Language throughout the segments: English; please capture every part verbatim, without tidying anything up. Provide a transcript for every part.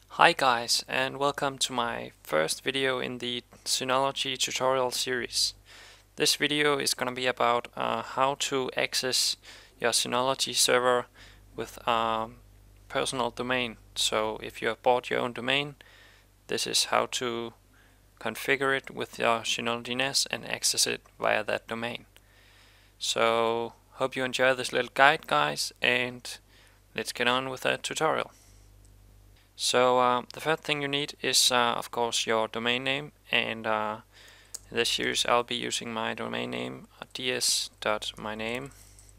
Hi guys, and welcome to my first video in the Synology tutorial series. This video is going to be about uh, how to access your Synology server with a personal domain. So if you have bought your own domain, this is how to configure it with your Synology N A S and access it via that domain. So hope you enjoy this little guide, guys, and let's get on with the tutorial. So uh, the first thing you need is uh, of course your domain name, and uh, in this series I'll be using my domain name uh, d s dot my name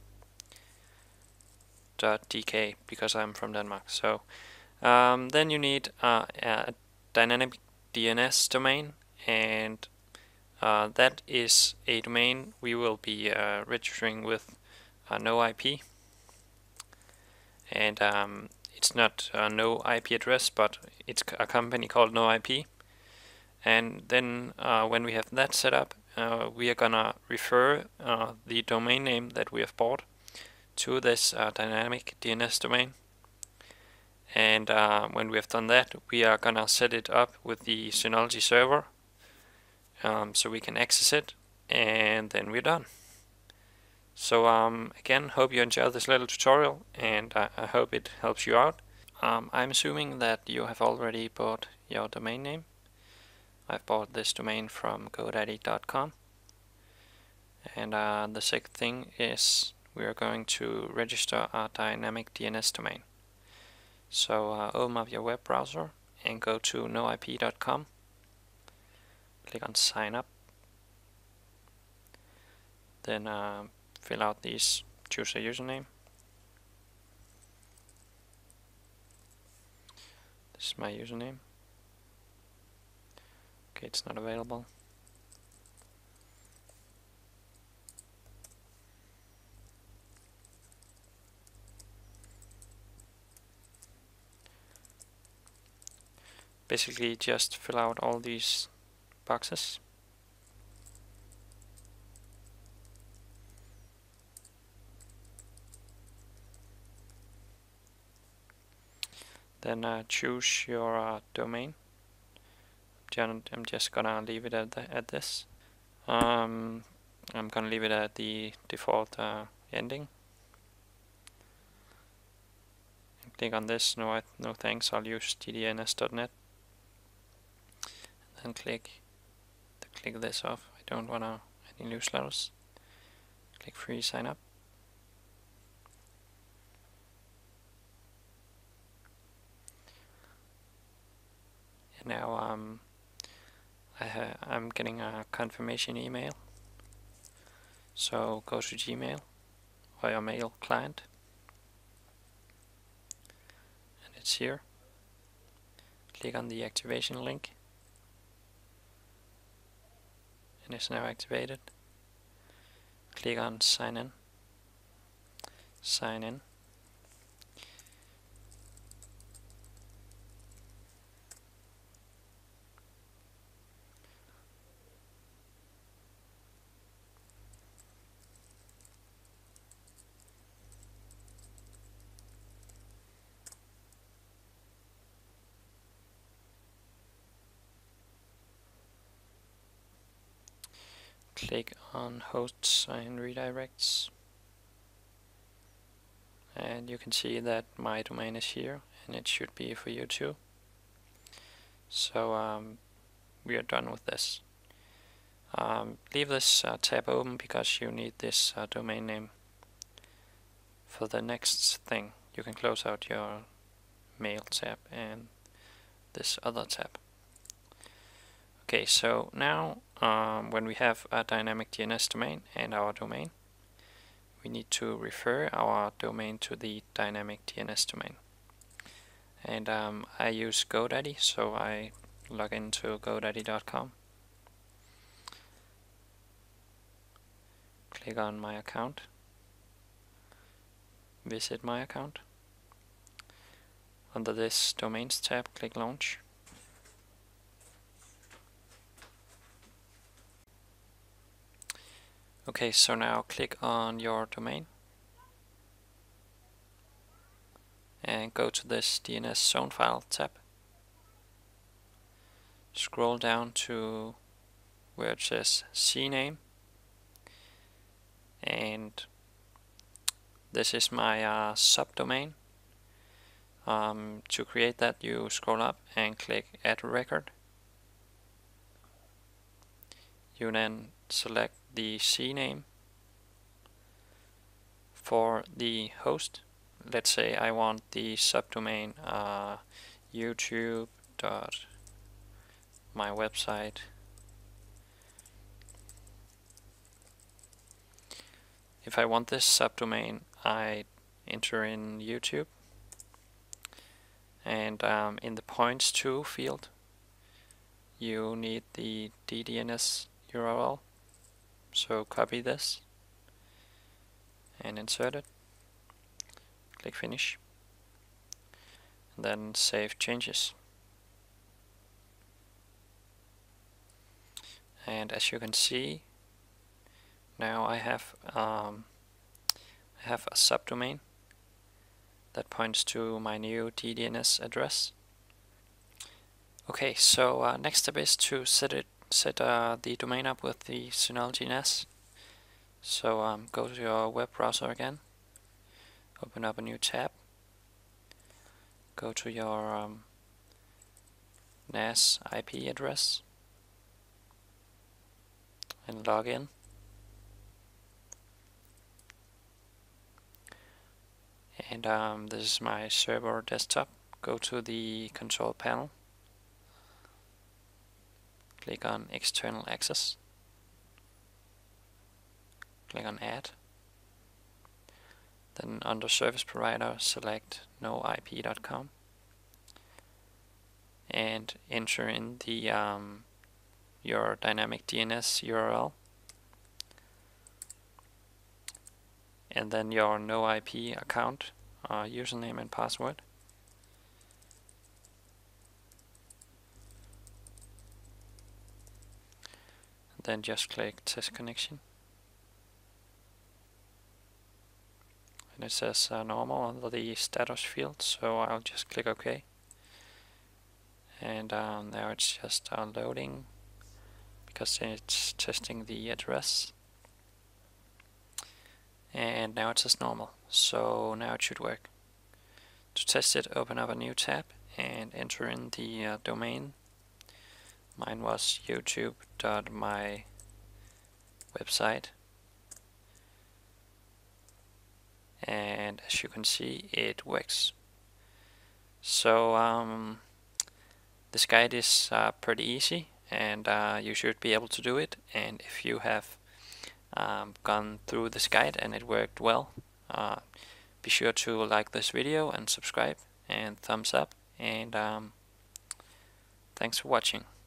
dot d k because I'm from Denmark. So um, then you need uh, a dynamic D N S domain, and uh, that is a domain we will be uh, registering with uh, no I P, and um, it's not a no I P address, but it's a company called no I P. And then uh, when we have that set up, uh, we are gonna refer uh, the domain name that we have bought to this uh, dynamic D N S domain. And uh, when we have done that, we are gonna set it up with the Synology server um, so we can access it, and then we're done. So um, again, hope you enjoyed this little tutorial, and I, I hope it helps you out. Um, I'm assuming that you have already bought your domain name. I've bought this domain from GoDaddy dot com. And uh, the second thing is we are going to register our dynamic D N S domain. So uh, open up your web browser and go to no I P dot com. Click on sign up. Then uh, fill out these, choose a username. This is my username. Okay, it's not available. Basically just fill out all these boxes. Then uh, choose your uh, domain. I'm just gonna leave it at, the, at this. Um, I'm gonna leave it at the default uh, ending. Click on this. No, no thanks. I'll use d d n s dot net. And then click to click this off. I don't wanna any newsletters. Click free sign up. And now um, I ha I'm getting a confirmation email. So go to Gmail or your mail client, and it's here. Click on the activation link, and it's now activated. Click on sign in. Sign in. Click on hosts and redirects, and you can see that my domain is here, and it should be for you too. So um, we are done with this. Um, leave this uh, tab open because you need this uh, domain name for the next thing. You can close out your mail tab and this other tab. Okay, so now um, when we have a dynamic D N S domain and our domain, we need to refer our domain to the dynamic D N S domain. And um, I use GoDaddy, so I log into go daddy dot com. Click on my account. Visit my account. Under this domains tab, click launch. Okay, so now click on your domain and go to this D N S zone file tab. scroll down to where it says C name, and this is my uh, subdomain. Um, to create that, you scroll up and click Add Record. You then select the C name for the host. Let's say I want the subdomain uh, YouTube dot my website. If I want this subdomain, I enter in YouTube, and um, in the points to field you need the D D N S U R L, so copy this and insert it, click finish, and then save changes. And as you can see, now I have um, I have a subdomain that points to my new D D N S address. Okay, so uh, next step is to set it set uh, the domain up with the Synology N A S. So um, go to your web browser again, open up a new tab, go to your um, N A S I P address and log in. And um, this is my server desktop. Go to the control panel, click on external access, click on add, then under service provider select no I P dot com and enter in the um, your dynamic D N S U R L and then your no I P account uh, username and password. Then just click test connection, and it says uh, normal under the status field, so I'll just click OK. And um, now it's just uh, loading because it's testing the address, and now it says normal, so now it should work. To test it, open up a new tab and enter in the uh, domain. Mine was youtube dot my website, and as you can see, it works. So um, this guide is uh, pretty easy, and uh, you should be able to do it. And if you have um, gone through this guide and it worked well, uh, be sure to like this video and subscribe and thumbs up, and um, thanks for watching.